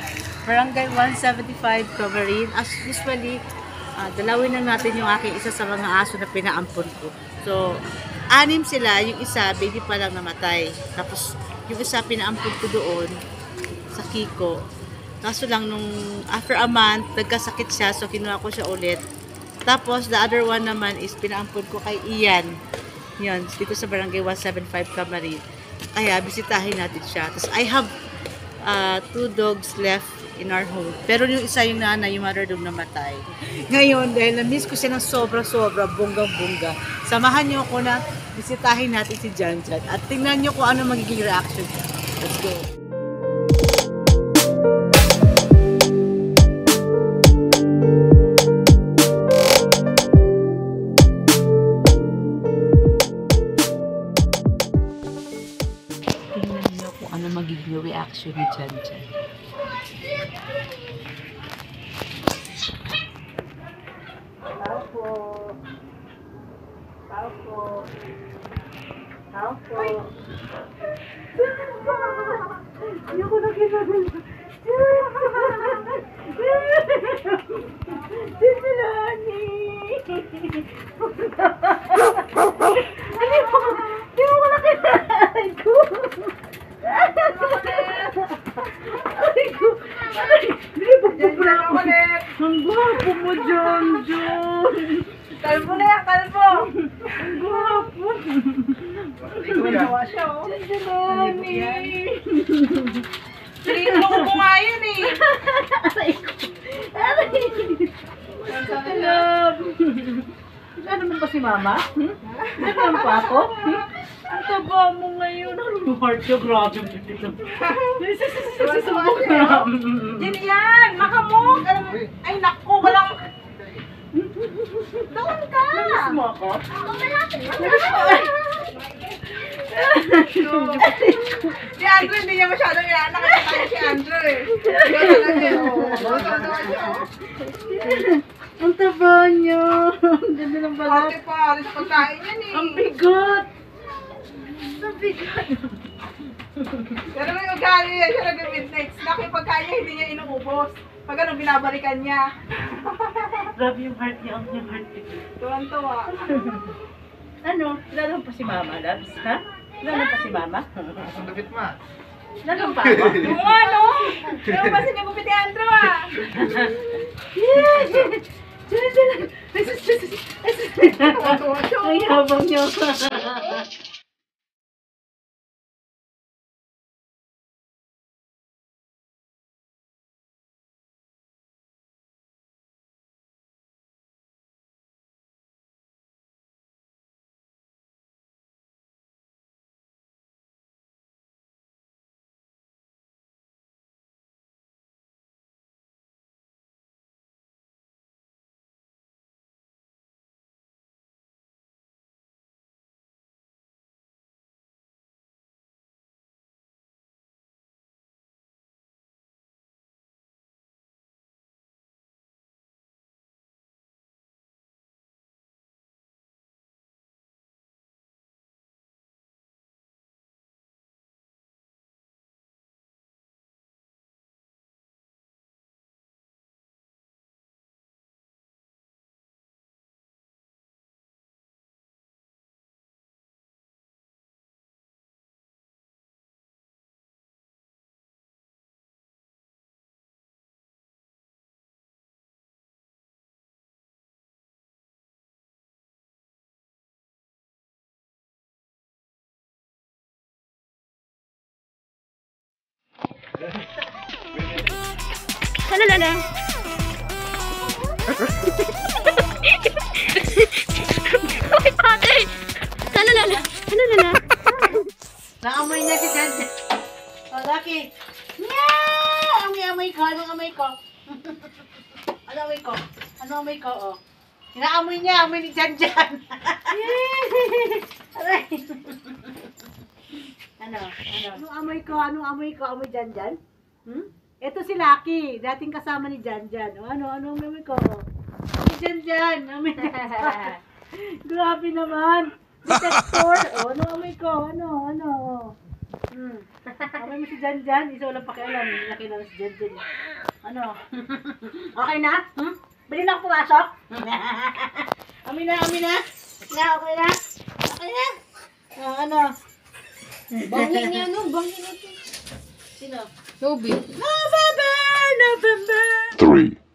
Barangay 175 Camarine. As usually, dalawin na natin yung aking isa sa mga aso na pinaampon ko. So, 6 sila. Yung isa, baby pa lang namatay. Tapos, yung isa pinaampon ko doon sa Kiko. Kaso lang nung after a month, nagkasakit siya. So, kinuha ko siya ulit. Tapos, the other one naman is pinaampon ko kay Ian. Yun, dito sa Barangay 175 Camarine. Kaya, bisitahin natin siya. Tapos, I have 2 dogs left in our home. Pero yung isa yung nanay, yung mother dog namatay. Ngayon, dahil na-miss ko siya ng sobra-sobra, bonggang-bongga, samahan niyo ako na bisitahin natin si Janjan. At tingnan niyo kung ano magiging reaction. Let's go! Tingnan niyo kung ano magiging reaction ni Janjan. Tao po. Tao po. Tao po. Hindi ko nakita. Sisilani. Hindi mo nakita. Aray ko. Aray ko. Ang gwapo mo, Janjan. Kalbo na yan, kalbo! Ang gwapo. Ginawa siya, oh. Janjanani. Sino ko nga yun, eh. Aray ko. Aray. Love. Ano naman ba si Mama? Ano pa ako? Ang taba mo ngayon. Ano yung heart nyo? Grabe mo dito. Susubok na. Yan yan! Makamok! Ay, naku! Walang... Doon ka! Namiss mo ako? Si Andrew, hindi niya masyadong yan. Nakita si Andrew, eh. Ang taba niya. Ang ganda ng balat. Ate pa, alis pagkain yan, eh. Ang bigat. Ang bigat. Pero may ugali yan siya nag-midnight snack. Yung pagkain niya, hindi niya inuubos. Pag ano, binabalikan niya. Grabe yung heart niya. Ang yung heart niya. Tuwan-tuwa. Ano? Lalo pa si Mama, Labs? Ha? Lalo pa si Mama? Ang lapit ma. Lalo pa ako? Yung ano? Yung basta niya gupit ni Andrew, ah. Ang yabang niyo. Halalala. Ay, ate! Halalala. Halalala. Naamoy na si Janjan. Oh, Lucky. Yeah! Amoy ko. Anong amoy ko? Ano amoy ko? Ano amoy ko, oh? Inaamoy niya. Amoy ni Janjan. Aray. Ano? Anong amoy ko? Anong amoy ko? Amoy Janjan? Ito si Lucky. Dating kasama ni Janjan. O, ano amoy ko? Amoy Janjan. Amoy Janjan. Grabe naman. Detector. O, ano amoy ko? Ano? Amoy Sabi mo si Janjan, isa walang pakialam. Hindi na kilala si Janjan. Ano? Okay na? Bili na ako pumasok? Amin na, amin na. Okay na? Okay na? Ano? Bangi niya, no? Bangi natin. Sino? Toby. November, November. 3,